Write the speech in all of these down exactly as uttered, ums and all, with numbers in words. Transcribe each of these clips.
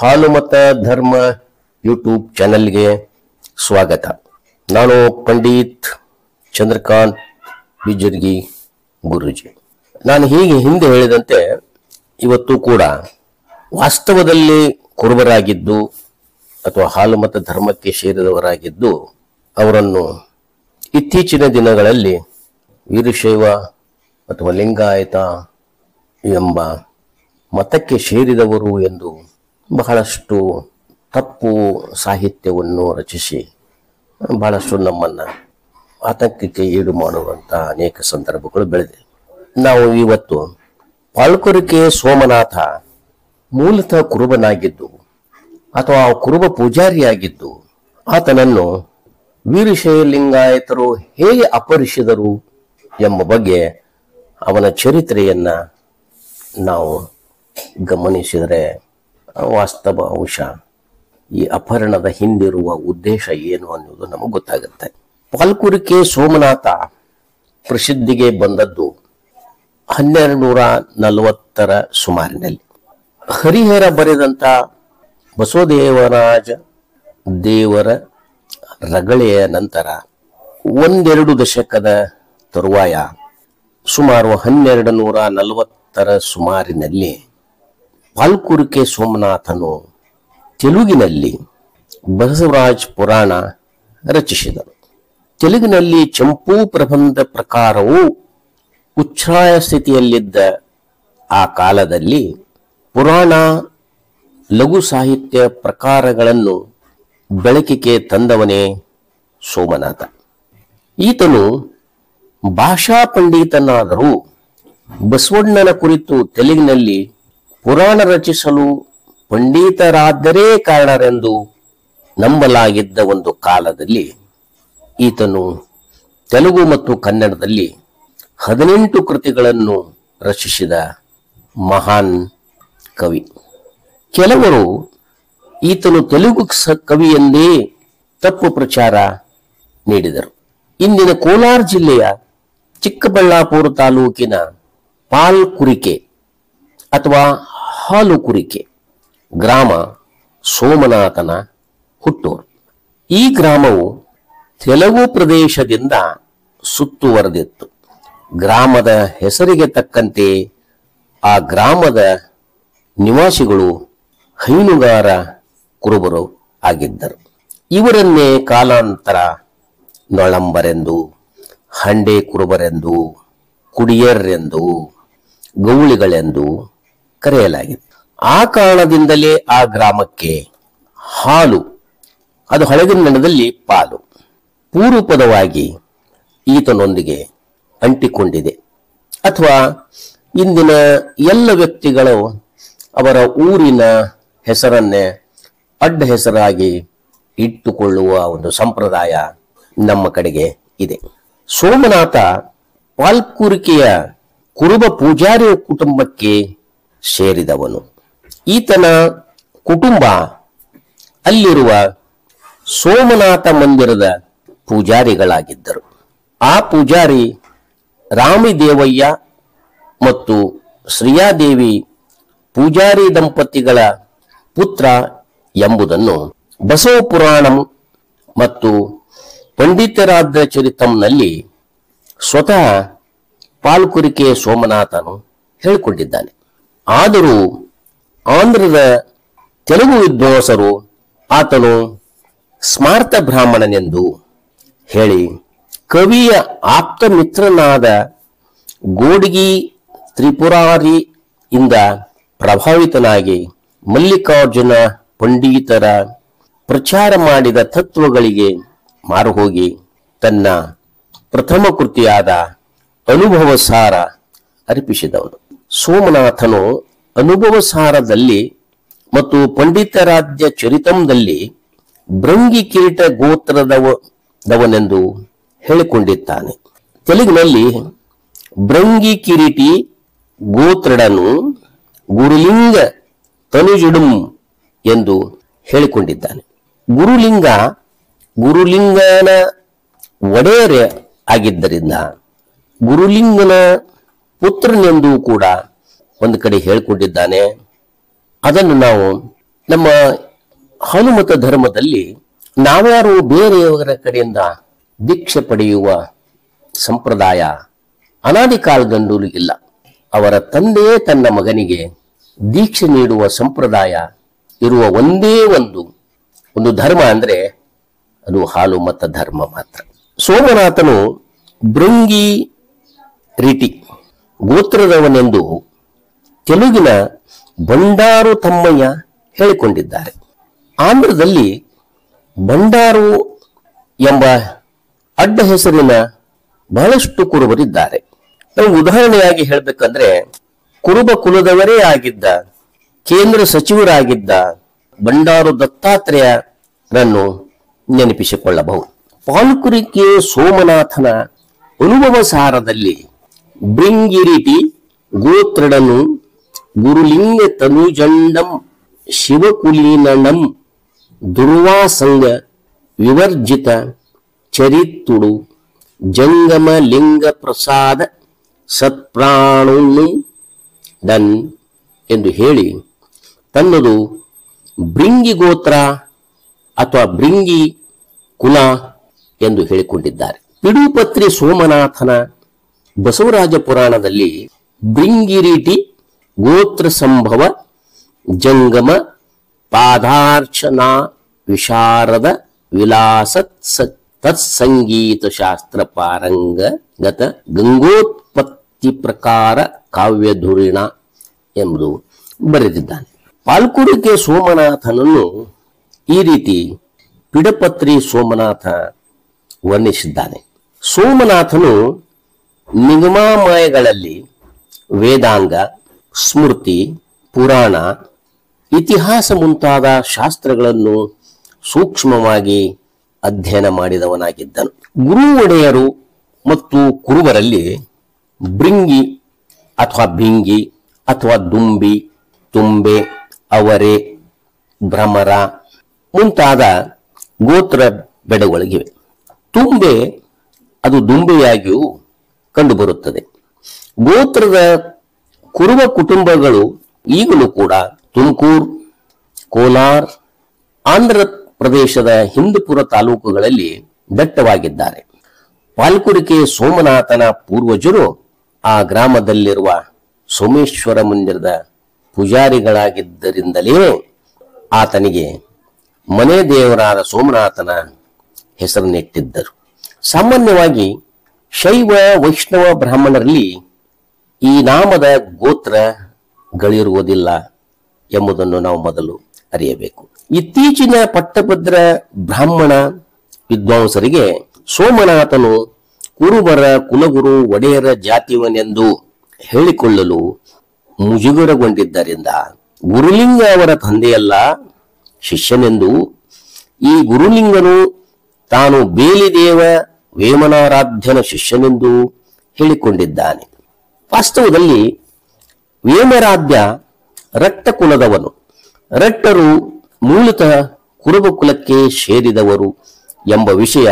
ಹಾಲು ಮತ ಧರ್ಮ ಯೂಟ್ಯೂಬ್ ಚಾನೆಲ್ಗೆ ಸ್ವಾಗತ. ನಾನು ಪಂಡಿತ್ ಚಂದ್ರಕಾಂತ್ ಬಿಜರ್ಗಿ ಗುರೂಜಿ. ನಾನು ಹೀಗೆ ಹಿಂದೆ ಹೇಳಿದಂತೆ ಇವತ್ತು ಕೂಡ ವಾಸ್ತವದಲ್ಲಿ ಕುರುಬರಾಗಿದ್ದು ಅಥವಾ ಹಾಲು ಮತ ಧರ್ಮಕ್ಕೆ ಸೇರಿದವರಾಗಿದ್ದು ಅವರನ್ನು ಇತ್ತೀಚಿನ ದಿನಗಳಲ್ಲಿ ವೀರಶೈವ ಅಥವಾ ಲಿಂಗಾಯತ ಎಂಬ ಮತಕ್ಕೆ ಸೇರಿದವರು ಎಂದು ಬಹಳಷ್ಟು ತಪ್ಪು ಸಾಹಿತ್ಯವನ್ನು ರಚಿಸಿ ಬಹಳಷ್ಟು ನಮ್ಮನ್ನು ಆತಂಕಕ್ಕೆ ಈಡು ಮಾಡುವಂಥ ಅನೇಕ ಸಂದರ್ಭಗಳು ಬೆಳೆದಿವೆ. ನಾವು ಇವತ್ತು ಪಾಲ್ಕುರಿಕೆ ಸೋಮನಾಥ ಮೂಲತಃ ಕುರುಬನಾಗಿದ್ದು ಅಥವಾ ಕುರುಬ ಪೂಜಾರಿಯಾಗಿದ್ದು ಆತನನ್ನು ವೀರಶೈವ ಲಿಂಗಾಯತರು ಹೇಗೆ ಅಪಹರಿಸಿದರು ಎಂಬ ಬಗ್ಗೆ ಅವನ ಚರಿತ್ರೆಯನ್ನ ನಾವು ಗಮನಿಸಿದರೆ ವಾಸ್ತವ ಅಂಶ ಈ ಅಪಹರಣದ ಹಿಂದಿರುವ ಉದ್ದೇಶ ಏನು ಅನ್ನೋದು ನಮಗೆ ಗೊತ್ತಾಗುತ್ತೆ. ಪಾಲ್ಕುರಿಕೆ ಸೋಮನಾಥ ಪ್ರಸಿದ್ಧಿಗೆ ಬಂದದ್ದು ಹನ್ನೆರಡು ನೂರ ನಲವತ್ತರ ಸುಮಾರಿನಲ್ಲಿ. ಹರಿಹರ ಬರೆದಂಥ ಬಸವದೇವರಾಜ ದೇವರ ರಗಳೆಯ ನಂತರ ಒಂದೆರಡು ದಶಕದ ತರುವಾಯ ಸುಮಾರು ಹನ್ನೆರಡು ನೂರ ನಲವತ್ತರ ಸುಮಾರಿನಲ್ಲಿ ಪಾಲ್ಕುರಿಕೆ ಸೋಮನಾಥನು ತೆಲುಗಿನಲ್ಲಿ ಬಸವರಾಜ್ ಪುರಾಣ ರಚಿಸಿದನು. ತೆಲುಗಿನಲ್ಲಿ ಚಂಪೂ ಪ್ರಬಂಧ ಪ್ರಕಾರವು ಉಚ್ಛ್ರಾಯ ಸ್ಥಿತಿಯಲ್ಲಿದ್ದ ಆ ಕಾಲದಲ್ಲಿ ಪುರಾಣ ಲಘು ಸಾಹಿತ್ಯ ಪ್ರಕಾರಗಳನ್ನು ಬೆಳಕಿಗೆ ತಂದವನೇ ಸೋಮನಾಥ. ಈತನು ಭಾಷಾ ಪಂಡಿತನಾದರೂ ಬಸವಣ್ಣನ ಕುರಿತು ತೆಲುಗಿನಲ್ಲಿ ಪುರಾಣ ರಚಿಸಲು ಪಂಡಿತರಾದ್ದರೇ ಕಾರಣರೆಂದು ನಂಬಲಾಗಿದ್ದ ಒಂದು ಕಾಲದಲ್ಲಿ ಈತನು ತೆಲುಗು ಮತ್ತು ಕನ್ನಡದಲ್ಲಿ ಹದಿನೆಂಟು ಕೃತಿಗಳನ್ನು ರಚಿಸಿದ ಮಹಾನ್ ಕವಿ. ಕೆಲವರು ಈತನು ತೆಲುಗು ಕವಿ ಎಂದೇ ತಪ್ಪು ಪ್ರಚಾರ ನೀಡಿದರು. ಇಂದಿನ ಕೋಲಾರ ಜಿಲ್ಲೆಯ ಚಿಕ್ಕಬಳ್ಳಾಪುರ ತಾಲೂಕಿನ ಪಾಲ್ಕುರಿಕೆ ಅಥವಾ ಹಾಲುಕುರಿಕೆ ಗ್ರಾಮ ಸೋಮನಾಥನ ಹುಟ್ಟೂರು. ಈ ಗ್ರಾಮವು ತೆಲುಗು ಪ್ರದೇಶದಿಂದ ಸುತ್ತುವರೆದಿತ್ತು. ಗ್ರಾಮದ ಹೆಸರಿಗೆ ತಕ್ಕಂತೆ ಆ ಗ್ರಾಮದ ನಿವಾಸಿಗಳು ಹೈನುಗಾರ ಕುರುಬರು ಆಗಿದ್ದರು. ಇವರನ್ನೇ ಕಾಲಾಂತರ ನೊಳಂಬರೆಂದು, ಹಂಡೆ ಕುರುಬರೆಂದು, ಕುಡಿಯರೆಂದು, ಗೌಳಿಗಳೆಂದು ಕರೆಯಲಾಗಿದೆ. ಆ ಕಾರಣದಿಂದಲೇ ಆ ಗ್ರಾಮಕ್ಕೆ ಹಾಲು, ಅದು ಹಳೆಗನ್ನಡದಲ್ಲಿ ಪಾಲು, ಪೂರ್ವಪದವಾಗಿ ಈತನೊಂದಿಗೆ ಅಂಟಿಕೊಂಡಿದೆ. ಅಥವಾ ಇಂದಿನ ಎಲ್ಲ ವ್ಯಕ್ತಿಗಳು ಅವರ ಊರಿನ ಹೆಸರನ್ನೇ ಅಡ್ಡ ಹೆಸರಾಗಿ ಇಟ್ಟುಕೊಳ್ಳುವ ಒಂದು ಸಂಪ್ರದಾಯ ನಮ್ಮ ಕಡೆಗೆ ಇದೆ. ಸೋಮನಾಥ ಪಾಲ್ಕುರಿಕೆಯ ಕುರುಬ ಪೂಜಾರಿ ಕುಟುಂಬಕ್ಕೆ ಸೇರಿದವನು. ಈತನ ಕುಟುಂಬ ಅಲ್ಲಿರುವ ಸೋಮನಾಥ ಮಂದಿರದ ಪೂಜಾರಿಗಳಾಗಿದ್ದರು. ಆ ಪೂಜಾರಿ ರಾಮದೇವಯ್ಯ ಮತ್ತು ಶ್ರೀಯಾದೇವಿ ಪೂಜಾರಿ ದಂಪತಿಗಳ ಪುತ್ರ ಎಂಬುದನ್ನು ಬಸವ ಪುರಾಣಂ ಮತ್ತು ಪಂಡಿತರಾದ ಚರಿತಂನಲ್ಲಿ ಸ್ವತಃ ಪಾಲ್ಕುರಿಕೆ ಸೋಮನಾಥನು ಹೇಳಿಕೊಂಡಿದ್ದಾನೆ. ಆದರೂ ಆಂಧ್ರದ ತೆಲುಗು ವಿದ್ವಾಂಸರು ಆತನು ಸ್ಮಾರ್ತ ಬ್ರಾಹ್ಮಣನೆಂದು ಹೇಳಿ ಕವಿಯ ಆಪ್ತ ಮಿತ್ರನಾದ ಗೋಡಿಗಿ ತ್ರಿಪುರಾರಿಯಿಂದ ಪ್ರಭಾವಿತನಾಗಿ ಮಲ್ಲಿಕಾರ್ಜುನ ಪಂಡಿತರ ಪ್ರಚಾರ ಮಾಡಿದ ತತ್ವಗಳಿಗೆ ಮಾರುಹೋಗಿ ತನ್ನ ಪ್ರಥಮ ಕೃತಿಯಾದ ಅನುಭವ ಸಾರ ಅರ್ಪಿಸಿದವನು. ಸೋಮನಾಥನು ಅನುಭವ ಸಾರದಲ್ಲಿ ಮತ್ತು ಪಂಡಿತರಾಧ್ಯ ಚರಿತಂದಲ್ಲಿ ಭೃಂಗಿ ಕಿರೀಟ ಗೋತ್ರದವನೆಂದು ಹೇಳಿಕೊಂಡಿದ್ದಾನೆ. ತೆಲುಗಿನಲ್ಲಿ ಭೃಂಗಿ ಕಿರೀಟಿ ಗೋತ್ರಡನು ಗುರುಲಿಂಗ ತನುಜುಡುಂ ಎಂದು ಹೇಳಿಕೊಂಡಿದ್ದಾನೆ. ಗುರುಲಿಂಗ ಗುರುಲಿಂಗನ ಒಡೆಯರ ಆಗಿದ್ದರಿಂದ ಗುರುಲಿಂಗನ ಪುತ್ರನೆಂದು ಕೂಡ ಒಂದು ಕಡೆ ಹೇಳಿಕೊಂಡಿದ್ದಾನೆ. ಅದನ್ನು ನಾವು ನಮ್ಮ ಹನುಮತ ಧರ್ಮದಲ್ಲಿ ನಾವ್ಯಾರು ಬೇರೆಯವರ ಕಡೆಯಿಂದ ದೀಕ್ಷೆ ಪಡೆಯುವ ಸಂಪ್ರದಾಯ ಅನಾದಿ ಕಾಲದಿಂದಲೂ ಇಲ್ಲ. ಅವರ ತಂದೆಯೇ ತನ್ನ ಮಗನಿಗೆ ದೀಕ್ಷೆ ನೀಡುವ ಸಂಪ್ರದಾಯ ಇರುವ ಒಂದೇ ಒಂದು ಒಂದು ಧರ್ಮ ಅಂದ್ರೆ ಅದು ಹಾಲು ಮತ ಧರ್ಮ ಮಾತ್ರ. ಸೋಮನಾಥನು ಭೃಂಗಿ ರೀತಿ ಗೋತ್ರದವನೆಂದು ತೆಲುಗಿನ ಬಂಡಾರು ತಮ್ಮಯ್ಯ ಹೇಳಿಕೊಂಡಿದ್ದಾರೆ. ಆಂಧ್ರದಲ್ಲಿ ಬಂಡಾರು ಎಂಬ ಅಡ್ಡ ಹೆಸರಿನ ಬಹಳಷ್ಟು ಕುರುಬರಿದ್ದಾರೆ. ನಾವು ಉದಾಹರಣೆಯಾಗಿ ಹೇಳಬೇಕಂದ್ರೆ ಕುರುಬ ಕುಲದವರೇ ಆಗಿದ್ದ ಕೇಂದ್ರ ಸಚಿವರಾಗಿದ್ದ ಬಂಡಾರು ದತ್ತಾತ್ರೇಯರನ್ನು ನೆನಪಿಸಿಕೊಳ್ಳಬಹುದು. ಪಾಲ್ಕುರಿಕೆ ಸೋಮನಾಥನ ಅನುಭವ ಸಾರದಲ್ಲಿ ಭೃಂಗಿರಿಟಿ ಗೋತ್ರಡನು ಗುರುಲಿಂಗ ತನುಜಂಡಂ ಶಿವಕುಲೀನಂ ದುರ್ವಾಸಂಗ ವಿವರ್ಜಿತ ಚರಿತ್ತುಡು ಜಂಗಮ ಲಿಂಗ ಪ್ರಸಾದ ಸತ್ಪ್ರಾಣು ಡನ್ ಎಂದು ಹೇಳಿ ತನ್ನದು ಭೃಂಗಿ ಗೋತ್ರ ಅಥವಾ ಭೃಂಗಿ ಕುಲ ಎಂದು ಹೇಳಿಕೊಂಡಿದ್ದಾರೆ. ಪಿಡುಪತ್ರಿ ಸೋಮನಾಥನ ಬಸವರಾಜ ಪುರಾಣದಲ್ಲಿ ಭೃಂಗಿರೀಟಿ ಗೋತ್ರ ಸಂಭವ ಜಂಗಮ ಪಾದಾರ್ಚನಾ ವಿಶಾರದ ವಿಲಾಸ ತತ್ಸಂಗೀತ ಶಾಸ್ತ್ರ ಪಾರಂಗಗತ ಗಂಗೋತ್ಪತ್ತಿ ಪ್ರಕಾರ ಕಾವ್ಯಧುರಿಣ ಎಂಬುದು ಬರೆದಿದ್ದಾನೆ. ಪಾಲ್ಕುರಿಕೆ ಸೋಮನಾಥನನ್ನು ಈ ರೀತಿ ಪಿಡಪತ್ರಿ ಸೋಮನಾಥ ವರ್ಣಿಸಿದ್ದಾನೆ. ಸೋಮನಾಥನು ನಿಗಮಾಮಯಗಳಲ್ಲಿ ವೇದಾಂಗ, ಸ್ಮೃತಿ, ಪುರಾಣ, ಇತಿಹಾಸ ಮುಂತಾದ ಶಾಸ್ತ್ರಗಳನ್ನು ಸೂಕ್ಷ್ಮವಾಗಿ ಅಧ್ಯಯನ ಮಾಡಿದವನಾಗಿದ್ದನು. ಗುರು ಒಡೆಯರು ಮತ್ತು ಕುರುಬರಲ್ಲಿ ಭೃಂಗಿ ಅಥವಾ ಭಿಂಗಿ ಅಥವಾ ದುಂಬಿ, ತುಂಬೆ, ಅವರೆ, ಭ್ರಮರ ಮುಂತಾದ ಗೋತ್ರ ಬೆಡಗಳಿವೆ. ತುಂಬೆ ಅದು ದುಂಬೆಯಾಗಿಯೂ ಕಂಡುಬರುತ್ತದೆ. ಗೋತ್ರದ ಕುರುಬ ಕುಟುಂಬಗಳು ಈಗಲೂ ಕೂಡ ತುಮಕೂರು, ಕೋಲಾರ, ಆಂಧ್ರ ಪ್ರದೇಶದ ಹಿಂದೂಪುರ ತಾಲೂಕುಗಳಲ್ಲಿ ದಟ್ಟವಾಗಿದ್ದಾರೆ. ಪಾಲ್ಕುರಿಕೆ ಸೋಮನಾಥನ ಪೂರ್ವಜರು ಆ ಗ್ರಾಮದಲ್ಲಿರುವ ಸೋಮೇಶ್ವರ ಮಂದಿರದ ಪೂಜಾರಿಗಳಾಗಿದ್ದರಿಂದಲೇ ಆತನಿಗೆ ಮನೆ ದೇವರಾದ ಸೋಮನಾಥನ ಹೆಸರನ್ನಿಟ್ಟಿದ್ದರು. ಸಾಮಾನ್ಯವಾಗಿ ಶೈವ ವೈಷ್ಣವ ಬ್ರಾಹ್ಮಣರಲ್ಲಿ ಈ ನಾಮದ ಗೋತ್ರಗಳಿರುವುದಿಲ್ಲ ಎಂಬುದನ್ನು ನಾವು ಮೊದಲು ಅರಿಯಬೇಕು. ಇತ್ತೀಚಿನ ಪಟ್ಟಭದ್ರ ಬ್ರಾಹ್ಮಣ ವಿದ್ವಾಂಸರಿಗೆ ಸೋಮನಾಥನು ಕುರುಬರ ಕುಲಗುರು ಒಡೆಯರ ಜಾತಿಯವನೆಂದು ಹೇಳಿಕೊಳ್ಳಲು ಮುಜುಗರಗೊಂಡಿದ್ದರಿಂದ ಗುರುಲಿಂಗ ಅವರ ತಂದೆಯಲ್ಲ ಶಿಷ್ಯನೆಂದು, ಈ ಗುರುಲಿಂಗನು ತಾನು ಬೇಲಿದೇವ ವೇಮನಾರಾಧ್ಯನ ಶಿಷ್ಯನೆಂದು ಹೇಳಿಕೊಂಡಿದ್ದಾನೆ. ವಾಸ್ತವದಲ್ಲಿ ವೇಮರಾಧ್ಯ ರಟ್ಟ ಕುಲದವನು. ರಟ್ಟರು ಮೂಲತಃ ಕುರುಬ ಕುಲಕ್ಕೆ ಸೇರಿದವರು ಎಂಬ ವಿಷಯ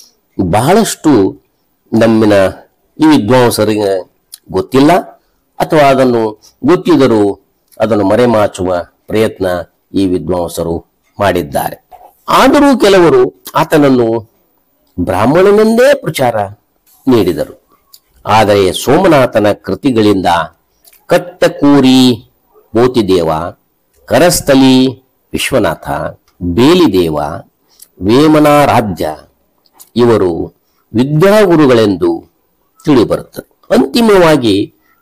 ಬಹಳಷ್ಟು ನಮ್ಮಿನ ಈ ವಿದ್ವಾಂಸರಿಗೆ ಗೊತ್ತಿಲ್ಲ, ಅಥವಾ ಅದನ್ನು ಗೊತ್ತಿದ್ದರೂ ಅದನ್ನು ಮರೆಮಾಚುವ ಪ್ರಯತ್ನ ಈ ವಿದ್ವಾಂಸರು ಮಾಡಿದ್ದಾರೆ. ಆದರೂ ಕೆಲವರು ಆತನನ್ನು ಬ್ರಾಹ್ಮಣನೆಂದೇ ಪ್ರಚಾರ ನೀಡಿದರು. ಆದರೆ ಸೋಮನಾಥನ ಕೃತಿಗಳಿಂದ ಕಟ್ಟಕೂರಿ ಬೋತಿದೇವ, ಕರಸ್ಥಲಿ ವಿಶ್ವನಾಥ, ಬೇಲಿದೇವ, ವೇಮನಾರಾಧ್ಯ ಇವರು ವಿದ್ಯಾಗುರುಗಳೆಂದು ತಿಳಿಬರುತ್ತದೆ. ಅಂತಿಮವಾಗಿ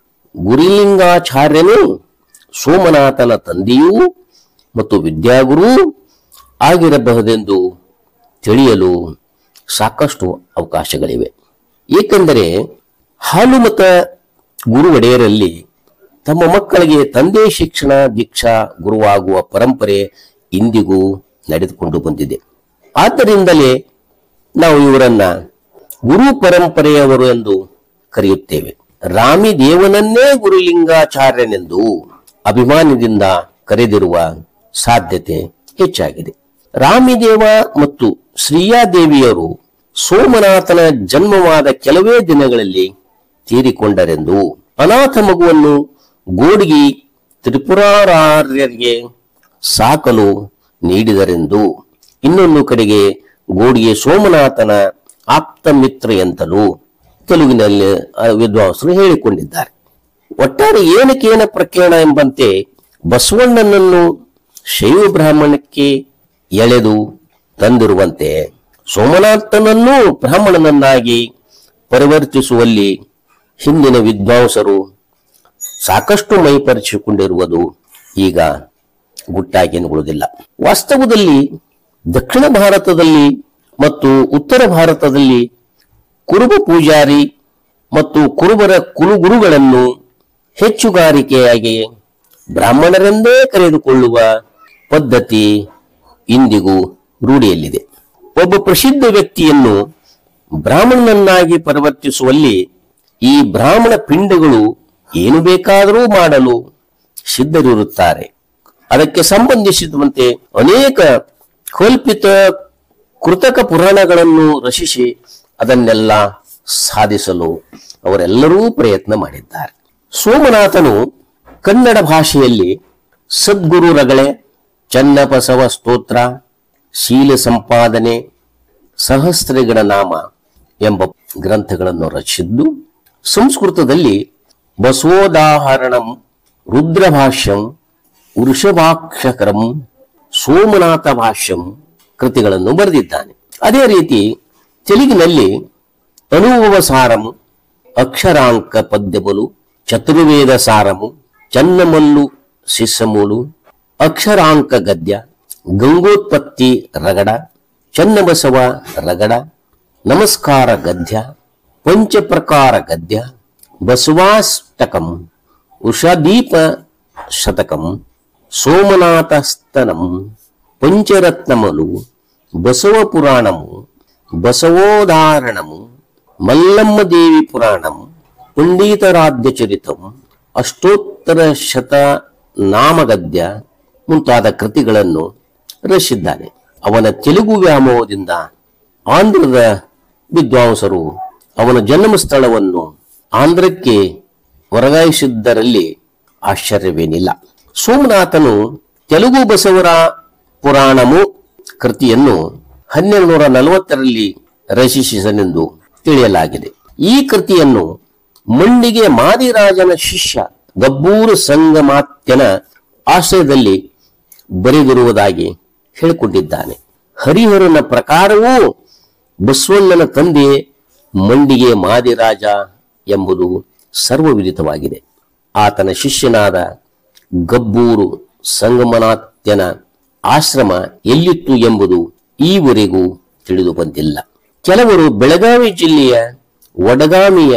ಗುರುಲಿಂಗಾಚಾರ್ಯನು ಸೋಮನಾಥನ ತಂದೆಯೂ ಮತ್ತು ವಿದ್ಯಾಗುರು ಆಗಿರಬಹುದೆಂದು ತಿಳಿಯಲು ಸಾಕಷ್ಟು ಅವಕಾಶಗಳಿವೆ. ಏಕೆಂದರೆ ಹಾಲುಮತ ಗುರು ಒಡೆಯರಲ್ಲಿ ತಮ್ಮ ಮಕ್ಕಳಿಗೆ ತಂದೆ ಶಿಕ್ಷಣ ದೀಕ್ಷಾ ಗುರುವಾಗುವ ಪರಂಪರೆ ಇಂದಿಗೂ ನಡೆದುಕೊಂಡು ಬಂದಿದೆ. ಆದ್ದರಿಂದಲೇ ನಾವು ಇವರನ್ನ ಗುರು ಪರಂಪರೆಯವರು ಎಂದು ಕರೆಯುತ್ತೇವೆ. ರಾಮಿದೇವನನ್ನೇ ಗುರುಲಿಂಗಾಚಾರ್ಯನೆಂದು ಅಭಿಮಾನದಿಂದ ಕರೆದಿರುವ ಸಾಧ್ಯತೆ ಹೆಚ್ಚಾಗಿದೆ. ರಾಮಿದೇವ ಮತ್ತು ಶ್ರೀಯಾದೇವಿಯರು ಸೋಮನಾಥನ ಜನ್ಮವಾದ ಕೆಲವೇ ದಿನಗಳಲ್ಲಿ ತೀರಿಕೊಂಡರೆಂದು ಅನಾಥ ಮಗುವನ್ನು ಗೋಡಿಗಿ ತ್ರಿಪುರಾರ್ಯರಿಗೆ ಸಾಕಲು ನೀಡಿದರೆಂದು, ಇನ್ನೊಂದು ಕಡೆಗೆ ಗೋಡಿಗೆ ಸೋಮನಾಥನ ಆಪ್ತ ಮಿತ್ರ ಎಂತಲೂ ತೆಲುಗಿನಲ್ಲಿ ವಿದ್ವಾಂಸರು ಹೇಳಿಕೊಂಡಿದ್ದಾರೆ. ಒಟ್ಟಾರೆ ಏನಕೇನ ಪ್ರಕರಣ ಎಂಬಂತೆ ಬಸವಣ್ಣನನ್ನು ಶೈವ ಬ್ರಾಹ್ಮಣಕ್ಕೆ ಎಳೆದು ತಂದಿರುವಂತೆ ಸೋಮನಾಥನನ್ನೂ ಬ್ರಾಹ್ಮಣನನ್ನಾಗಿ ಪರಿವರ್ತಿಸುವಲ್ಲಿ ಹಿಂದಿನ ವಿದ್ವಾಂಸರು ಸಾಕಷ್ಟು ಮೈಪರಿಸಿಕೊಂಡಿರುವುದು ಈಗ ಗುಟ್ಟಾಗಿ ನುಗುವುದಿಲ್ಲ. ವಾಸ್ತವದಲ್ಲಿ ದಕ್ಷಿಣ ಭಾರತದಲ್ಲಿ ಮತ್ತು ಉತ್ತರ ಭಾರತದಲ್ಲಿ ಕುರುಬ ಪೂಜಾರಿ ಮತ್ತು ಕುರುಬರ ಕುಲಗುರುಗಳನ್ನು ಹೆಚ್ಚುಗಾರಿಕೆಯಾಗಿ ಬ್ರಾಹ್ಮಣರೆಂದೇ ಕರೆದುಕೊಳ್ಳುವ ಪದ್ಧತಿ ಇಂದಿಗೂ ರೂಢಿಯಲ್ಲಿದೆ. ಒಬ್ಬ ಪ್ರಸಿದ್ಧ ವ್ಯಕ್ತಿಯನ್ನು ಬ್ರಾಹ್ಮಣನನ್ನಾಗಿ ಪರಿವರ್ತಿಸುವಲ್ಲಿ ಈ ಬ್ರಾಹ್ಮಣ ಪಿಂಡಗಳು ಏನು ಬೇಕಾದರೂ ಮಾಡಲು ಸಿದ್ಧರಿರುತ್ತಾರೆ. ಅದಕ್ಕೆ ಸಂಬಂಧಿಸಿದಂತೆ ಅನೇಕ ಕಲ್ಪಿತ ಕೃತಕ ಪುರಾಣಗಳನ್ನು ರಚಿಸಿ ಅದನ್ನೆಲ್ಲ ಸಾಧಿಸಲು ಅವರೆಲ್ಲರೂ ಪ್ರಯತ್ನ ಮಾಡಿದ್ದಾರೆ. ಸೋಮನಾಥನು ಕನ್ನಡ ಭಾಷೆಯಲ್ಲಿ ಸದ್ಗುರು ರಗಳೆ, ಚನ್ನಬಸವ ಸ್ತೋತ್ರ, ಶೀಲ ಸಂಪಾದನೆ, ಸಹಸ್ರಗಣ ನಾಮ ಎಂಬ ಗ್ರಂಥಗಳನ್ನು ರಚಿಸಿದ್ದು, ಸಂಸ್ಕೃತದಲ್ಲಿ ಬಸವೋದಾಹರಣಂ, ರುದ್ರಭಾಷ್ಯಂ, ವೃಷಭಾಕ್ಷಕರಂ, ಸೋಮನಾಥ ಭಾಷ್ಯಂ ಕೃತಿಗಳನ್ನು ಬರೆದಿದ್ದಾನೆ. ಅದೇ ರೀತಿ ತೆಲುಗಿನಲ್ಲಿ ಅನುಭವ ಸಾರಮು, ಅಕ್ಷರಾಂಕ ಪದ್ಯಬಲು, ಚತುರ್ವೇದ ಸಾರಮು, ಚನ್ನಮಲ್ಲು ಶಿಸ್ಸಮೂಲು, ಅಕ್ಷರಾಂಕ ಗದ್ಯ, ಗಂಗೋತ್ಪತ್ತಿ ರಗಡ, ಚನ್ನಬಸವ ರಗಡ, ನಮಸ್ಕಾರ ಗದ್ಯ, ಪಂಚಪ್ರಕಾರ ಗದ್ಯ, ಬಸವಾಷ್ಟಕಂ, ಉಷದೀಪ ಶತಕಂ, ಸೋಮನಾಥಸ್ತನಂ, ಪಂಚರತ್ನಮಲು, ಬಸವ ಪುರಾಣಮು, ಬಸವೋದಾಹರಣಮು, ಮಲ್ಲಮ್ಮ ದೇವಿ ಪುರಾಣಂ, ಪಂಡಿತರಾಧ್ಯ ಚರಿತಂ, ಅಷ್ಟೋತ್ತರ ಶತ ನಾಮಗದ್ಯ ಮುಂತಾದ ಕೃತಿಗಳನ್ನು ರಚಿಸಿದ್ದಾನೆ. ಅವನ ತೆಲುಗು ವ್ಯಾಮೋಹದಿಂದ ಆಂಧ್ರದ ವಿದ್ವಾಂಸರು ಅವನ ಜನ್ಮ ಸ್ಥಳವನ್ನು ಆಂಧ್ರಕ್ಕೆ ವರ್ಗಾಯಿಸಿದ್ದರಲ್ಲಿ ಆಶ್ಚರ್ಯವೇನಿಲ್ಲ. ಸೋಮನಾಥನು ತೆಲುಗು ಬಸವರ ಪುರಾಣಮು ಕೃತಿಯನ್ನು ಹನ್ನೆರಡು ನೂರ ನಲವತ್ತರಲ್ಲಿ ರಚಿಸಿದನೆಂದು ತಿಳಿಯಲಾಗಿದೆ. ಈ ಕೃತಿಯನ್ನು ಮಂಡಿಗೆ ಮಾದಿರಾಜನ ಶಿಷ್ಯ ಗಬ್ಬೂರು ಸಂಗಮಾತ್ಯನ ಆಶ್ರಯದಲ್ಲಿ ಬರೆದಿರುವುದಾಗಿ ಹೇಳಿಕೊಂಡಿದ್ದಾನೆ. ಹರಿಹರನ ಪ್ರಕಾರವೂ ಬಸವಣ್ಣನ ತಂದೆ ಮಂಡಿಗೆ ಮಾದಿರಾಜ ಎಂಬುದು ಸರ್ವವಿದಿತವಾಗಿದೆ. ಆತನ ಶಿಷ್ಯನಾದ ಗಬ್ಬೂರು ಸಂಗಮನಾಥ್ಯನ ಆಶ್ರಮ ಎಲ್ಲಿತ್ತು ಎಂಬುದು ಈವರೆಗೂ ತಿಳಿದು ಬಂದಿಲ್ಲ. ಕೆಲವರು ಬೆಳಗಾವಿ ಜಿಲ್ಲೆಯ ವಡಗಾಮಿಯ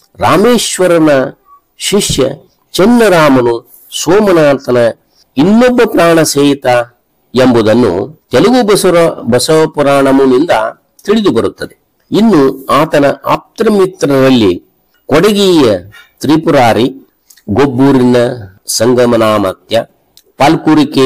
ರಾಮೇಶ್ವರನ ಶಿಷ್ಯ ಚೆನ್ನರಾಮನು ಸೋಮನಾಥನ ಇನ್ನೊಬ್ಬ ಪ್ರಾಣ ಸಹಿತ ಎಂಬುದನ್ನು ತೆಲುಗು ಬಸವ ಬಸವ ಪುರಾಣముನಿಂದ ತಿಳಿದು ಬರುತ್ತದೆ. ಇನ್ನು ಆತನ ಆಪ್ತಮಿತ್ರರಲ್ಲಿ ಕೊಡಗಿಯ ತ್ರಿಪುರಾರಿ, ಗೊಬ್ಬೂರಿನ ಸಂಗಮನಾಮಾತ್ಯ, ಪಾಲ್ಕುರಿಕೆ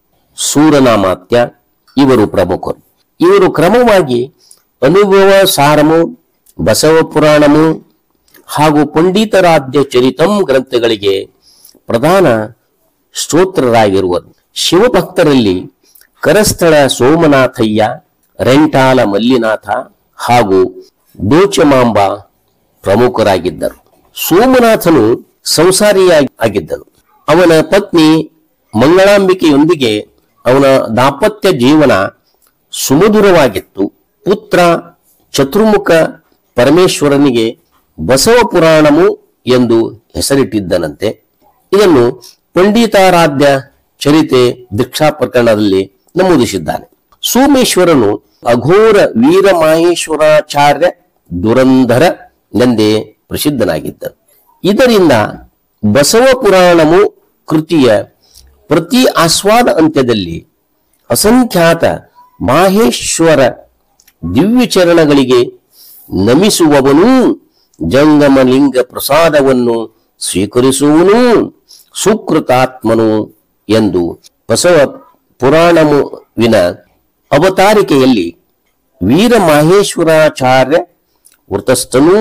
ಸೂರನಾಮಾತ್ಯ ಇವರು ಪ್ರಮುಖರು. ಇವರು ಕ್ರಮವಾಗಿ ಅನುಭವ ಸಾರಮು, ಬಸವ ಪುರಾಣಮು ಹಾಗೂ ಪಂಡಿತರಾಧ್ಯ ಚರಿತಂ ಗ್ರಂಥಗಳಿಗೆ ಪ್ರಧಾನ ಸ್ತೋತ್ರರಾಗಿರುವರು. ಶಿವಭಕ್ತರಲ್ಲಿ ಕರಸ್ಥಳ ಸೋಮನಾಥಯ್ಯ, ರೆಂಟಾಲ ಮಲ್ಲಿನಾಥ ಹಾಗೂ ದೋಚಮಾಂಬ ಪ್ರಮುಖರಾಗಿದ್ದರು. ಸೋಮನಾಥನು ಸಂಸಾರಿಯಾಗಿ ಆಗಿದ್ದನು. ಅವನ ಪತ್ನಿ ಮಂಗಳಾಂಬಿಕೆಯೊಂದಿಗೆ ಅವನ ದಾಂಪತ್ಯ ಜೀವನ ಸುಮಧುರವಾಗಿತ್ತು. ಪುತ್ರ ಚತುರ್ಮುಖ ಪರಮೇಶ್ವರನಿಗೆ ಬಸವ ಪುರಾಣಮು ಎಂದು ಹೆಸರಿಟ್ಟಿದ್ದನಂತೆ. ಇದನ್ನು ಪಂಡಿತಾರಾಧ್ಯ ಚರಿತೆ ದೀಕ್ಷಾ ಪ್ರಕರಣದಲ್ಲಿ ನಮೂದಿಸಿದ್ದಾನೆ. ಸೋಮೇಶ್ವರನು ಅಘೋರ ವೀರಮಾಹೇಶ್ವರಾಚಾರ್ಯ ದುರಂಧರ ಎಂದೇ ಪ್ರಸಿದ್ಧನಾಗಿದ್ದರು. ಇದರಿಂದ ಬಸವ ಪುರಾಣಮು ಕೃತಿಯ ಪ್ರತಿ ಆಸ್ವಾದ ಅಂತ್ಯದಲ್ಲಿ ಅಸಂಖ್ಯಾತ ಮಾಹೇಶ್ವರ ದಿವ್ಯಚರಣಗಳಿಗೆ ನಮಿಸುವವನೂ, ಜಂಗಮಲಿಂಗ ಪ್ರಸಾದವನ್ನು ಸ್ವೀಕರಿಸುವನೂ ಸುಕೃತಾತ್ಮನು ಎಂದು ಬಸವ ಪುರಾಣಮುವಿನ ಅವತಾರಿಕೆಯಲ್ಲಿ ವೀರಮಾಹೇಶ್ವರಾಚಾರ್ಯ ವೃತಸ್ಥನೂ,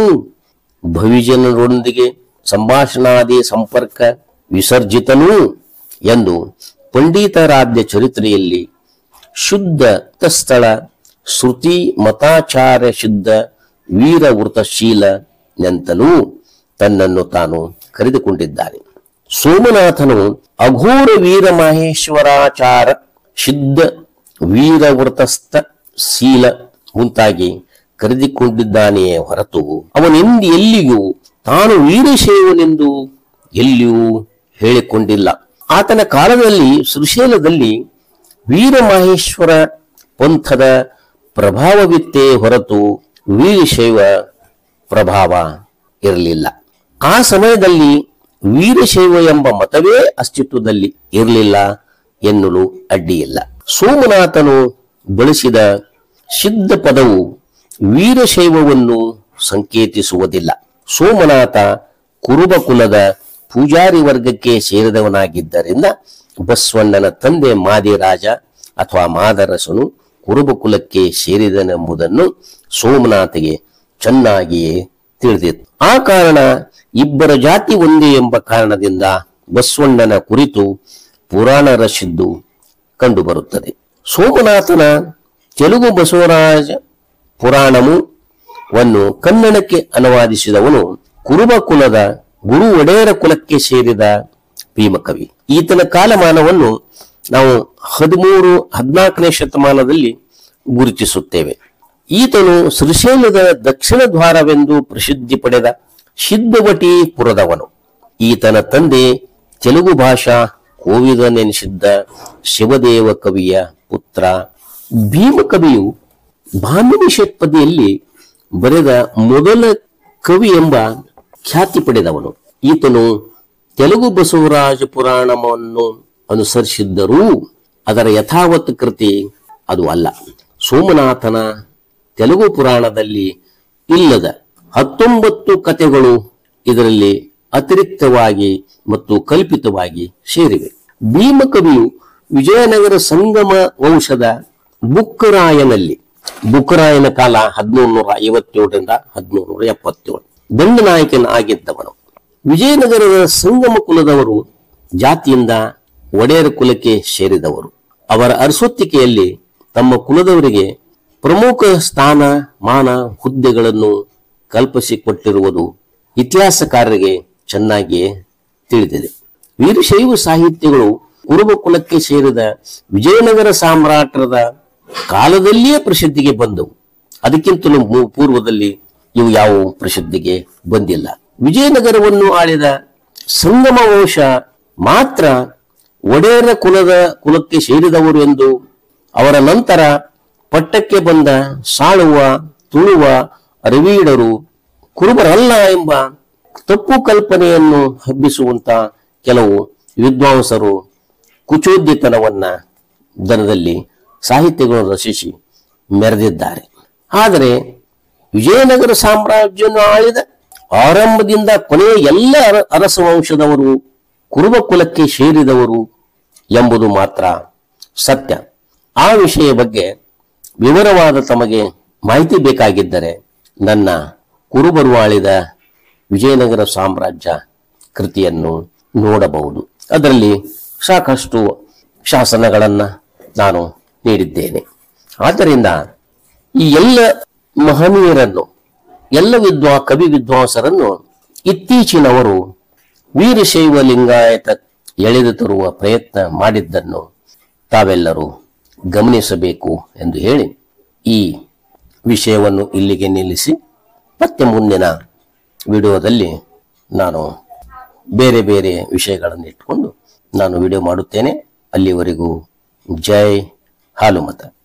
ಭವಿಜನರೊಂದಿಗೆ ಸಂಭಾಷಣಾದಿ ಸಂಪರ್ಕ ವಿಸರ್ಜಿತನೂ ಎಂದು ಪಂಡಿತಾರಾಧ್ಯ ಚರಿತ್ರೆಯಲ್ಲಿ ಶುದ್ಧ ತಸ್ಥಳ ಶ್ರುತಿ ಮತಾಚಾರ ಶುದ್ಧ ವೀರ ವೃತಶೀಲನೆಂತಲೂ ತನ್ನನ್ನು ತಾನು ಕರೆದುಕೊಂಡಿದ್ದಾನೆ. ಸೋಮನಾಥನು ಅಘೋರ ವೀರ ಮಹೇಶ್ವರಾಚಾರ ಶುದ್ಧ ವೀರವೃತಸ್ಥ ಶೀಲ ಮುಂತಾಗಿ ಕರೆದುಕೊಂಡಿದ್ದಾನೆಯೇ ಹೊರತು ಅವನೆಂದು ಎಲ್ಲಿಯೂ ತಾನು ವೀರಶೈವನೆಂದು ಎಲ್ಲಿಯೂ ಹೇಳಿಕೊಂಡಿಲ್ಲ. ಆತನ ಕಾಲದಲ್ಲಿ ಶ್ರೀಶೈಲದಲ್ಲಿ ವೀರಮಹೇಶ್ವರ ಪಂಥದ ಪ್ರಭಾವವಿತ್ತೇ ಹೊರತು ವೀರಶೈವ ಪ್ರಭಾವ ಇರಲಿಲ್ಲ. ಆ ಸಮಯದಲ್ಲಿ ವೀರಶೈವ ಎಂಬ ಮತವೇ ಅಸ್ತಿತ್ವದಲ್ಲಿ ಇರಲಿಲ್ಲ ಎನ್ನಲು ಅಡ್ಡಿಯಿಲ್ಲ. ಸೋಮನಾಥನು ಬಳಸಿದ ಸಿದ್ಧ ಪದವು ವೀರಶೈವವನ್ನು ಸಂಕೇತಿಸುವುದಿಲ್ಲ. ಸೋಮನಾಥ ಕುರುಬ ಕುಲದ ಪೂಜಾರಿ ವರ್ಗಕ್ಕೆ ಸೇರಿದವನಾಗಿದ್ದರಿಂದ ಬಸವಣ್ಣನ ತಂದೆ ಮಾದಿರಾಜ ಅಥವಾ ಮಾದರಸನು ಕುರುಬ ಕುಲಕ್ಕೆ ಸೇರಿದನೆಂಬುದನ್ನು ಸೋಮನಾಥಗೆ ಚೆನ್ನಾಗಿಯೇ ತಿಳಿದಿತ್ತು. ಆ ಕಾರಣ ಇಬ್ಬರ ಜಾತಿ ಒಂದೇ ಎಂಬ ಕಾರಣದಿಂದ ಬಸವಣ್ಣನ ಕುರಿತು ಪುರಾಣ ರಚಿದ್ದು ಕಂಡುಬರುತ್ತದೆ. ಸೋಮನಾಥನ ತೆಲುಗು ಬಸವರಾಜ ಪುರಾಣಮು ವನ್ನು ಕನ್ನಡಕ್ಕೆ ಅನುವಾದಿಸಿದವನು ಕುರುಬ ಕುಲದ ಗುರು ಒಡೆಯರ ಕುಲಕ್ಕೆ ಸೇರಿದ ಭೀಮಕವಿ. ಈತನ ಕಾಲಮಾನವನ್ನು ನಾವು ಹದಿಮೂರು ಹದಿನಾಲ್ಕನೇ ಶತಮಾನದಲ್ಲಿ ಗುರುತಿಸುತ್ತೇವೆ. ಈತನು ಶ್ರೀಶೈಲದ ದಕ್ಷಿಣ ದ್ವಾರವೆಂದು ಪ್ರಸಿದ್ಧಿ ಪಡೆದ ಸಿದ್ಧವಟಿಪುರದವನು. ಈತನ ತಂದೆ ತೆಲುಗು ಭಾಷಾ ಕೋವಿದನೆನಿಸಿದ್ದ ಶಿವದೇವ ಕವಿಯ ಪುತ್ರ. ಭೀಮಕವಿಯು ಭಾಮಿನಿ ಷಟ್ಪದಿಯಲ್ಲಿ ಬರೆದ ಮೊದಲ ಕವಿ ಎಂಬ ಖ್ಯಾತಿ ಪಡೆದವನು. ಈತನು ತೆಲುಗು ಬಸವರಾಜ ಪುರಾಣವನ್ನು ಅನುಸರಿಸಿದ್ದರೂ ಅದರ ಯಥಾವತ್ ಕೃತಿ ಅದು ಅಲ್ಲ. ಸೋಮನಾಥನ ತೆಲುಗು ಪುರಾಣದಲ್ಲಿ ಇಲ್ಲದ ಹತ್ತೊಂಬತ್ತು ಕಥೆಗಳು ಇದರಲ್ಲಿ ಅತಿರಿಕ್ತವಾಗಿ ಮತ್ತು ಕಲ್ಪಿತವಾಗಿ ಸೇರಿವೆ. ಭೀಮಕವಿಯು ವಿಜಯನಗರ ಸಂಗಮ ವಂಶದ ಬುಕ್ಕರಾಯನಲ್ಲಿ, ಬುಕ್ಕರಾಯನ ಕಾಲ ಹದಿಮೂರು ನೂರ ಐವತ್ತೇಳರಿಂದ ಹದಿಮೂರು ನೂರ ಎಪ್ಪತ್ತೇಳು, ದಂಡನಾಯಕನ ಆಗಿದ್ದವನು. ವಿಜಯನಗರದ ಸಂಗಮ ಕುಲದವರು ಜಾತಿಯಿಂದ ಒಡೆಯರ ಕುಲಕ್ಕೆ ಸೇರಿದವರು. ಅವರ ಅರಸೊತ್ತಿಕೆಯಲ್ಲಿ ತಮ್ಮ ಕುಲದವರಿಗೆ ಪ್ರಮುಖ ಸ್ಥಾನ ಮಾನ ಹುದ್ದೆಗಳನ್ನು ಕಲ್ಪಿಸಿಕೊಟ್ಟಿರುವುದು ಇತಿಹಾಸಕಾರರಿಗೆ ಚೆನ್ನಾಗಿಯೇ ತಿಳಿದಿದೆ. ವೀರಶೈವ ಸಾಹಿತ್ಯಗಳು ಕುರುಬ ಕುಲಕ್ಕೆ ಸೇರಿದ ವಿಜಯನಗರ ಸಾಮ್ರಾಟರದ ಕಾಲದಲ್ಲಿಯೇ ಪ್ರಸಿದ್ಧಿಗೆ ಬಂದವು. ಅದಕ್ಕಿಂತಲೂ ಪೂರ್ವದಲ್ಲಿ ಇವು ಯಾವ ಪ್ರಸಿದ್ಧಿಗೆ ಬಂದಿಲ್ಲ. ವಿಜಯನಗರವನ್ನು ಆಳಿದ ಸಂಗಮ ವಂಶ ಮಾತ್ರ ಒಡೆಯರ ಕುಲದ ಕುಲಕ್ಕೆ ಸೇರಿದವರು ಎಂದು, ಅವರ ನಂತರ ಪಟ್ಟಕ್ಕೆ ಬಂದ ಸಾಳುವ, ತುಳುವ, ರವೀಡರು ಕುರುಬರಲ್ಲ ಎಂಬ ತಪ್ಪು ಕಲ್ಪನೆಯನ್ನು ಹಬ್ಬಿಸುವಂತ ಕೆಲವು ವಿದ್ವಾಂಸರು ಕುಚೋದ್ಯತನವನ್ನ ದರದಲ್ಲಿ ಸಾಹಿತ್ಯಗಳನ್ನು ರಚಿಸಿ ಮೆರೆದಿದ್ದಾರೆ. ಆದರೆ ವಿಜಯನಗರ ಸಾಮ್ರಾಜ್ಯವನ್ನು ಆಳಿದ ಆರಂಭದಿಂದ ಕೊನೆಯ ಎಲ್ಲ ಅರಸ ವಂಶದವರು ಕುರುಬ ಕುಲಕ್ಕೆ ಸೇರಿದವರು ಎಂಬುದು ಮಾತ್ರ ಸತ್ಯ. ಆ ವಿಷಯ ಬಗ್ಗೆ ವಿವರವಾದ ತಮಗೆ ಮಾಹಿತಿ ಬೇಕಾಗಿದ್ದರೆ ನನ್ನ ಕುರುಬರು ಆಳಿದ ವಿಜಯನಗರ ಸಾಮ್ರಾಜ್ಯ ಕೃತಿಯನ್ನು ನೋಡಬಹುದು. ಅದರಲ್ಲಿ ಸಾಕಷ್ಟು ಶಾಸನಗಳನ್ನ ನಾನು ನೀಡಿದ್ದೇನೆ. ಆದ್ದರಿಂದ ಈ ಎಲ್ಲ ಮಹನೀಯರನ್ನು, ಎಲ್ಲ ವಿದ್ವಾ ಕವಿ ವಿದ್ವಾಂಸರನ್ನು ಇತ್ತೀಚಿನವರು ವೀರಶೈವ ಲಿಂಗಾಯತ ಎಳೆದು ತರುವ ಪ್ರಯತ್ನ ಮಾಡಿದ್ದನ್ನು ತಾವೆಲ್ಲರೂ ಗಮನಿಸಬೇಕು ಎಂದು ಹೇಳಿ ಈ ವಿಷಯವನ್ನು ಇಲ್ಲಿಗೆ ನಿಲ್ಲಿಸಿ ಮತ್ತೆ ಮುಂದಿನ ವಿಡಿಯೋದಲ್ಲಿ ನಾನು ಬೇರೆ ಬೇರೆ ವಿಷಯಗಳನ್ನು ಇಟ್ಕೊಂಡು ನಾನು ವಿಡಿಯೋ ಮಾಡುತ್ತೇನೆ. ಅಲ್ಲಿವರೆಗೂ ಜೈ ಹಾಲುಮತ.